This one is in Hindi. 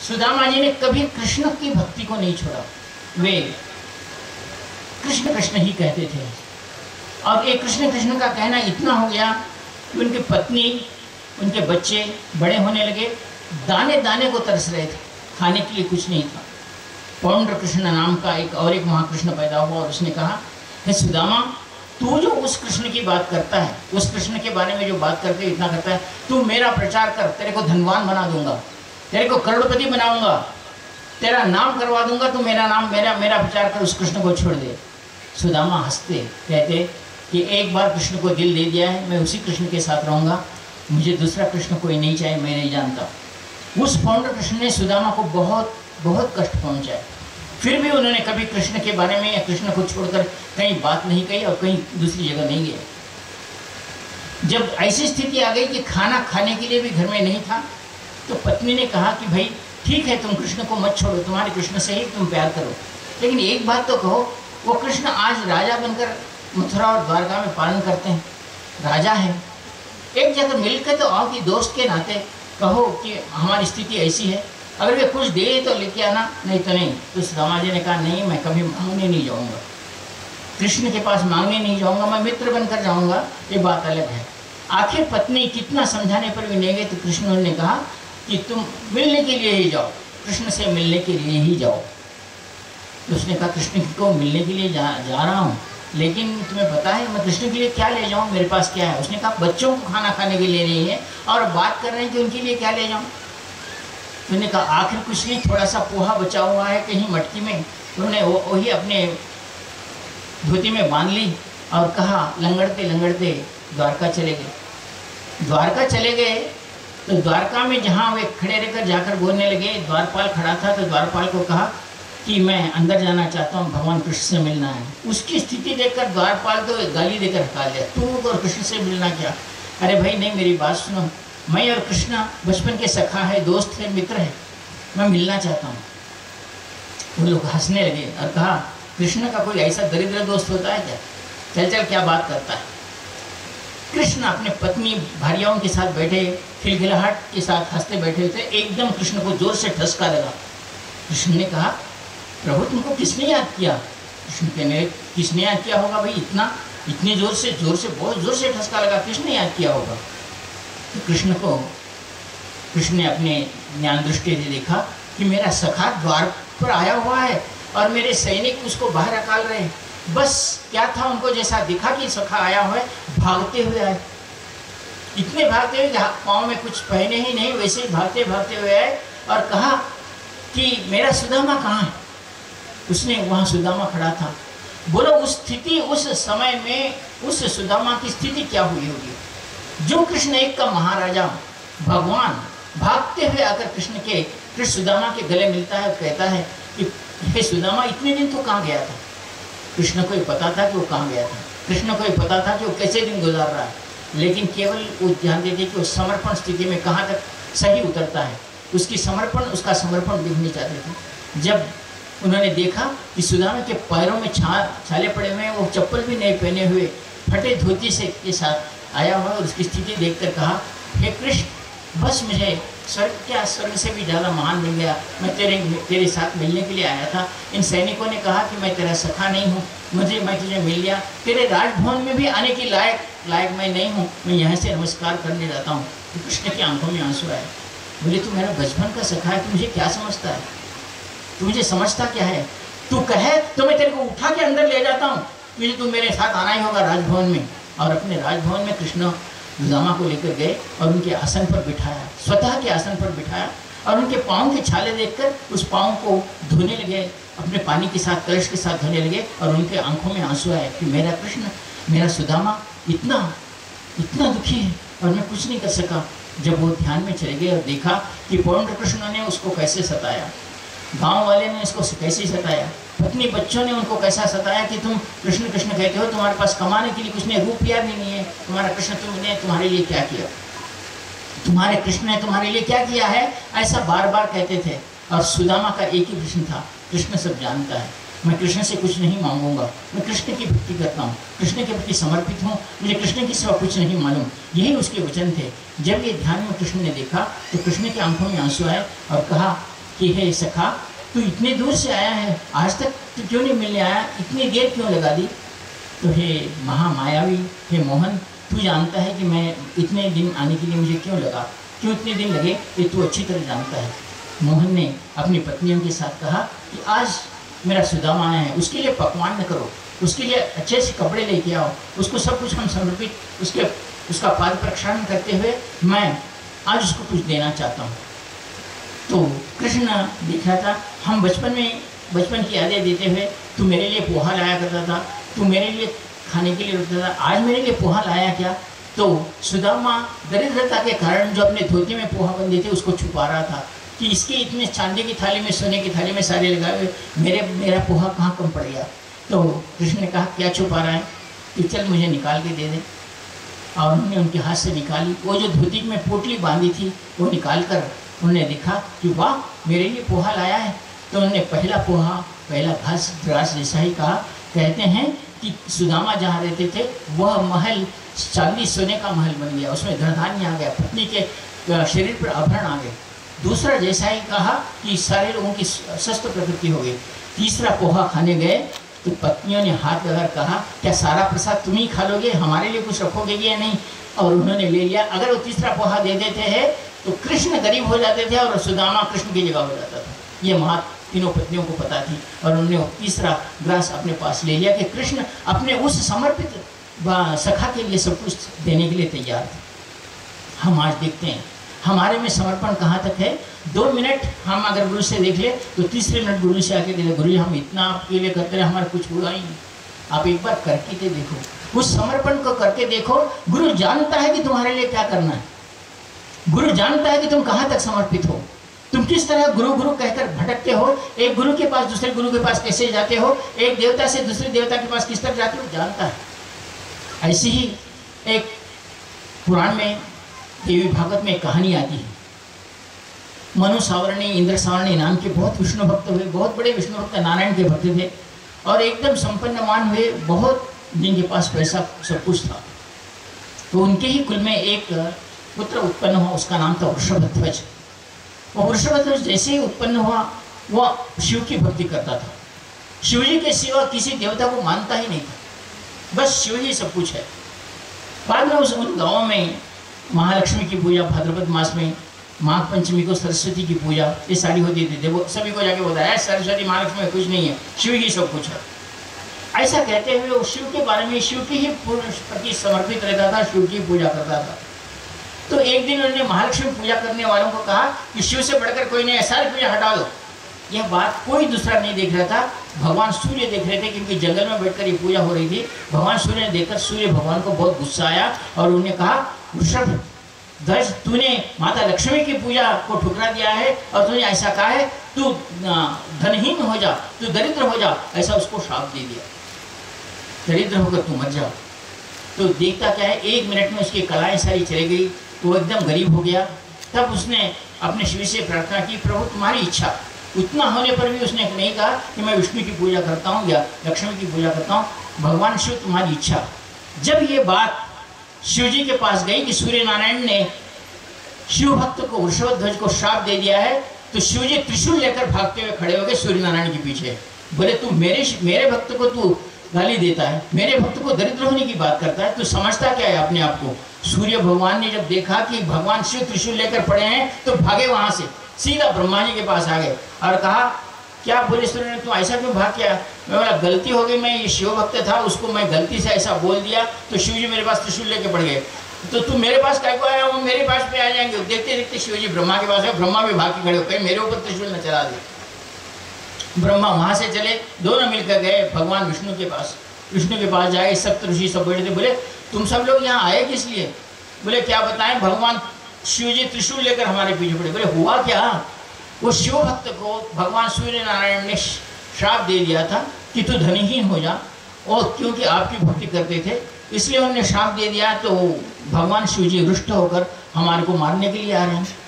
सुदामा जी ने कभी कृष्ण की भक्ति को नहीं छोड़ा, वे कृष्ण कृष्ण ही कहते थे। और एक कृष्ण कृष्ण का कहना इतना हो गया कि उनकी पत्नी, उनके बच्चे बड़े होने लगे, दाने दाने को तरस रहे थे, खाने के लिए कुछ नहीं था। पौंड्र कृष्ण नाम का एक महाकृष्ण पैदा हुआ और उसने कहा, हे सुदामा, तू जो उस कृष्ण की बात करता है, उस कृष्ण के बारे में जो बात करके इतना करता है, तू मेरा प्रचार कर, तेरे को धनवान बना दूंगा, तेरे को करोड़पति बनाऊंगा, तेरा नाम करवा दूंगा, तू मेरा नाम मेरा प्रचार कर, उस कृष्ण को छोड़ दे। सुदामा हंसते, कहते कि एक बार कृष्ण को दिल दे दिया है, मैं उसी कृष्ण के साथ रहूंगा, मुझे दूसरा कृष्ण कोई नहीं चाहिए, मैं नहीं जानता। उस पौंड्र कृष्ण ने सुदामा को बहुत बहुत कष्ट पहुंचाया। फिर भी उन्होंने कभी कृष्ण के बारे में या कृष्ण को छोड़कर कहीं बात नहीं कही और कहीं दूसरी जगह नहीं गए। जब ऐसी स्थिति आ गई कि खाना खाने के लिए भी घर में नहीं था, तो पत्नी ने कहा कि भाई ठीक है, तुम कृष्ण को मत छोड़ो, तुम्हारे कृष्ण से ही तुम प्यार करो, लेकिन एक बात तो कहो, वो कृष्ण आज राजा बनकर मथुरा और द्वारका में पालन करते हैं, राजा है, एक जगह मिलकर तो आओ कि दोस्त के नाते कहो कि हमारी स्थिति ऐसी है, अगर वे कुछ दे तो लेके आना, नहीं तो नहीं। तो सुदामा जी ने कहा, नहीं, मैं कभी मांगने नहीं जाऊंगा, कृष्ण के पास मांगने नहीं जाऊंगा, मैं मित्र बनकर जाऊंगा, ये बात अलग है। आखिर पत्नी कितना समझाने पर भी नहीं गई, तो कृष्ण ने कहा कि तुम मिलने के लिए ही जाओ, कृष्ण से मिलने के लिए ही जाओ। तो उसने कहा, कृष्ण को मिलने के लिए जा रहा हूँ, लेकिन तुम्हें पता है मैं कृष्ण के लिए क्या ले जाऊँ, मेरे पास क्या है? उसने कहा, बच्चों को खाना खाने के लिए नहीं है, और बात कर रहे हैं कि उनके लिए क्या ले जाऊँ। उन्होंने कहा, आखिर कुछ नहीं, थोड़ा सा पोहा बचा हुआ है कहीं मटकी में, उन्होंने वही अपने धोती में बांध ली और कहा, लंगड़ते लंगड़ते द्वारका चले गए। द्वारका चले गए तो द्वारका में जहाँ वे खड़े रहकर जाकर बोलने लगे, द्वारपाल खड़ा था, तो द्वारपाल को कहा कि मैं अंदर जाना चाहता हूँ, भगवान कृष्ण से मिलना है। उसकी स्थिति देखकर द्वारपाल तो गाली देकर हटा दिया, तू और कृष्ण से मिलना क्या? अरे भाई नहीं, मेरी बात सुनो, मैं और कृष्ण बचपन के सखा है, दोस्त है, मित्र है, मैं मिलना चाहता हूँ। वो लोग हंसने लगे और कहा, कृष्ण का कोई ऐसा दरिद्र दोस्त होता है क्या? चल चल क्या बात करता है। कृष्ण अपने पत्नी भार्याओं के साथ बैठे, खिलखिलाहट के साथ हंसते बैठे थे, एकदम कृष्ण को जोर से ठसका लगा। कृष्ण ने कहा, प्रभु तुमको किसने याद किया? कृष्ण कहने, किसने याद किया होगा भाई, इतनी जोर से बहुत जोर से ठसका लगा, किसने याद किया होगा? तो कृष्ण ने अपने ज्ञान दृष्टि से देखा कि मेरा सखा द्वार पर आया हुआ है और मेरे सैनिक उसको बाहर अकाल रहे हैं। बस क्या था, उनको जैसा दिखा कि सखा आया हुआ है, भागते हुए आए, इतने भागते हुए पाँव में कुछ पहने ही नहीं, वैसे ही भागते भागते हुए आए और कहा कि मेरा सुदामा कहाँ है? उसने वहाँ सुदामा खड़ा था। बोलो उस स्थिति, उस समय में उस सुदामा की स्थिति क्या हुई होगी? जो कृष्ण एक का महाराजा भगवान भागते हुए आकर कृष्ण सुदामा के गले मिलता है, कहता है कि हे सुदामा, इतने दिन तो कहाँ गया था? कृष्ण को ही पता था कि वो कहाँ गया था, कृष्ण को ही पता था कि वो कैसे दिन गुजार रहा है, लेकिन केवल वो ध्यान देते कि वो समर्पण स्थिति में कहाँ तक सही उतरता है, उसका समर्पण देखने चाहते थे। जब उन्होंने देखा कि सुदामा के पैरों में छाले पड़े हुए हैं, वो चप्पल भी नहीं पहने हुए, फटे धोती से के साथ आया हुआ, और उसकी स्थिति देखकर कहा, हे कृष्ण, बस मुझे स्वर्ग से भी ज़्यादा महान मिल गया, मैं तेरे साथ मिलने के लिए आया था। इन सैनिकों ने कहा कि मैं तेरा सखा नहीं हूँ, मैं तुझे मिल लिया, तेरे राजभवन में भी आने की लायक मैं नहीं हूँ, मैं यहाँ से नमस्कार करने जाता हूँ। तो कृष्ण की आंखों में आंसू आए, बोले तू मेरा बचपन का सखा है, तू मुझे क्या समझता है, तू मुझे समझता क्या है? तू कहे तो मैं तेरे को उठा के अंदर ले जाता हूँ, तू मेरे साथ आना ही होगा राजभवन में। और अपने राजभवन में कृष्ण सुदामा को लेकर गए और उनके आसन पर बिठाया, स्वतः के आसन पर बिठाया, और उनके पाँव के छाले देखकर उस पाँव को धोने लगे, अपने पानी के साथ, कलश के साथ धोने लगे, और उनके आंखों में आंसू आए कि मेरा कृष्ण, मेरा सुदामा इतना दुखी है और मैं कुछ नहीं कर सका। जब वो ध्यान में चले गए और देखा कि पौंड्र कृष्ण ने उसको कैसे सताया, गांव वाले ने इसको कैसे सताया, पत्नी बच्चों ने उनको कैसा सताया कि तुम कृष्ण कृष्ण कहते हो, तुम्हारे पास कमाने के लिए कुछ नहीं, रुपया भी नहीं है, तुम्हारा कृष्ण तुमने तुम्हारे लिए क्या किया, तुम्हारे कृष्ण ने तुम्हारे लिए क्या किया है, ऐसा बार बार कहते थे। और सुदामा का एक ही प्रश्न था, कृष्ण सब जानता है, मैं कृष्ण से कुछ नहीं मांगूंगा, मैं कृष्ण की भक्ति करता हूँ, कृष्ण के प्रति समर्पित हूँ, मुझे कृष्ण की सिवा कुछ नहीं मालूम, यही उसके वचन थे। जब ये ध्यान में कृष्ण ने देखा तो कृष्ण की आंखों में आंसू आए और कहा कि हे सखा, तू इतने दूर से आया है, आज तक तू क्यों नहीं मिलने आया, इतनी देर क्यों लगा दी? तो हे महामायावी, हे मोहन, तू जानता है कि मैं इतने दिन आने के लिए मुझे क्यों लगा, क्यों इतने दिन लगे, ये तू अच्छी तरह जानता है। मोहन ने अपनी पत्नियों के साथ कहा कि आज मेरा सुदामा आया है, उसके लिए पकवान न करो, उसके लिए अच्छे से कपड़े लेके आओ, उसको सब कुछ हम समर्पित उसका पाद प्रक्षालन करते हुए मैं आज उसको कुछ देना चाहता हूँ। तो कृष्ण देख रहा था, हम बचपन की यादें देते हुए तू मेरे लिए पोहा लाया करता था, तू मेरे लिए खाने के लिए रुकता था, आज मेरे लिए पोहा लाया क्या? तो सुदामा दरिद्रता के कारण जो अपने धोती में पोहा बंधे थे उसको छुपा रहा था कि इसकी इतने चांदी की थाली में, सोने की थाली में सारे लगाए हुए मेरा पोहा कहाँ कम पड़ गया। तो कृष्ण ने कहा क्या छुपा रहा है, कि चल मुझे निकाल के दे दे। और उन्होंने उनके हाथ से निकाली, वो जो धोती में पोटली बांधी थी वो निकाल कर उन्होंने देखा कि वाह मेरे लिए पोहा लाया है। तो उन्होंने पहला पोहा, पहला ग्रास जैसा ही कहा। कहते हैं कि सुदामा जहाँ रहते थे वह महल चांदी सोने का महल बन गया, उसमें धन धान्य आ गया, पत्नी के शरीर पर आभरण आ गए। दूसरा जैसा ही कहा कि सारे लोगों की स्वस्थ प्रकृति हो गई। तीसरा पोहा खाने गए तो पत्नियों ने हाथ लगाकर कहा क्या सारा प्रसाद तुम ही खा लोगे, हमारे लिए कुछ रखोगे या नहीं? और उन्होंने ले लिया। अगर वो तीसरा पोहा दे देते हैं तो कृष्ण गरीब हो जाते थे और सुदामा कृष्ण की जगह हो जाता था। ये तीनों पत्नियों को पता थी और उन्होंने वो तीसरा ग्रास अपने पास ले लिया कि कृष्ण अपने उस समर्पित सखा के लिए सब कुछ देने के लिए तैयार थे। हम आज देखते हैं हमारे में समर्पण कहाँ तक है। 2 मिनट हम अगर गुरु से देख ले तो तीसरे मिनट गुरु से आके देखे, गुरु हम इतना आपके लिए करते रहे, हमारा कुछ हुआ ही नहीं। आप एक बार करके तो देखो, उस समर्पण को करके देखो। गुरु जानता है कि तुम्हारे लिए क्या करना है, गुरु जानता है कि तुम कहाँ तक समर्पित हो, तुम किस तरह गुरु गुरु कहकर भटकते हो, एक गुरु के पास दूसरे गुरु के पास कैसे जाते हो, एक देवता से दूसरे देवता के पास किस तरह जाते हो, जानता है। ऐसी ही एक पुराण में देवी भागवत में एक कहानी आती है। मनु सावरणी, इंद्र सावरणी नाम के बहुत विष्णु भक्त हुए, बहुत बड़े विष्णु भक्त नारायण के भक्त थे और एकदम संपन्नमान हुए, बहुत जिनके पास पैसा सब कुछ था। तो उनके ही कुल में एक पुत्र उत्पन्न हुआ, उसका नाम था वृषभध्वज। वो वृषभध्वज जैसे ही उत्पन्न हुआ वह शिव की भक्ति करता था, शिव जी के सिवा किसी देवता को मानता ही नहीं था, बस शिव ही सब कुछ है। बाद में उन गाँव में महालक्ष्मी की पूजा, भाद्रपद मास में माघ पंचमी को सरस्वती की पूजा ये सारी होती थी। वो सभी को जाके बताया सरस्वती महालक्ष्मी में कुछ नहीं है, शिव ही सब कुछ है। ऐसा कहते हुए वो शिव के बारे में, शिव की ही प्रति समर्पित रहता था, शिव की पूजा करता था। तो एक दिन उन्होंने महालक्ष्मी पूजा करने वालों को कहा कि शिव से बढ़कर कोई नहीं है, सारी पूजा हटा दो। यह बात कोई दूसरा नहीं देख रहा था, भगवान सूर्य देख रहे थे, क्योंकि जंगल में बैठकर ये पूजा हो रही थी। भगवान सूर्य ने देखकर सूर्य भगवान को बहुत गुस्सा आया और उन्होंने कहा वृषभध्वज, तूने माता लक्ष्मी की पूजा को ठुकरा दिया है और तूने ऐसा कहा है तू धनहीन हो जा, तू दरिद्र हो जा, ऐसा उसको श्राप दे दिया, दरिद्र होकर तू मर जा। तो देखता क्या है, 1 मिनट में उसकी कलाएं सारी चली गई, वो एकदम गरीब हो गया। तब उसने अपने शिव से प्रार्थना की, प्रभु तुम्हारी इच्छा। उतना होने पर भी उसने नहीं कहा कि मैं विष्णु की पूजा करता हूँ या लक्ष्मी की पूजा करता हूँ, भगवान शिव तुम्हारी इच्छा। जब ये बात शिव जी के पास गई कि सूर्य नारायण ने शिव भक्त को वृषभध्वज को श्राप दे दिया है, तो शिव जी त्रिशूल लेकर भागते हुए खड़े हो गए सूर्य नारायण के पीछे। बोले तू मेरे भक्त को तू गाली देता है, मेरे भक्त को दरिद्र होने की बात करता है, तू समझता क्या है अपने आप को? सूर्य भगवान ने जब देखा कि भगवान शिव त्रिशूल लेकर पड़े हैं तो भागे, वहां से सीधा ब्रह्मा जी के पास आ गए और कहा क्या बोले सूर्य ने, तू ऐसा क्यों भाग गया? मैं बोला गलती हो गई, मैं ये शिव भक्त था, उसको मैं गलती से ऐसा बोल दिया तो शिव जी मेरे पास त्रिशूल लेके पड़ गए। तो तू मेरे पास क्या को आया? वो मेरे पास पे आ जाएंगे। देखते देखते शिव जी ब्रह्मा के पास है, ब्रह्मा भी भाग के खड़े हो गए, मेरे ऊपर त्रिशूल न चला दे। ब्रह्मा वहां से चले, दोनों मिलकर गए भगवान विष्णु के पास। विष्णु के पास जाए, सब ऋषि सब बैठे थे। बोले तुम सब लोग यहाँ आए किस लिए? बोले क्या बताएं, भगवान शिव जी त्रिशूल लेकर हमारे पीछे पड़े। बोले हुआ क्या? वो शिव भक्त को भगवान सूर्य नारायण ने श्राप दे दिया था कि तू धनीहीन हो जा, और क्योंकि आपकी भक्ति करते थे इसलिए उन्होंने श्राप दे दिया। तो भगवान शिव जी रुष्ट होकर हमारे को मारने के लिए आ रहे हैं।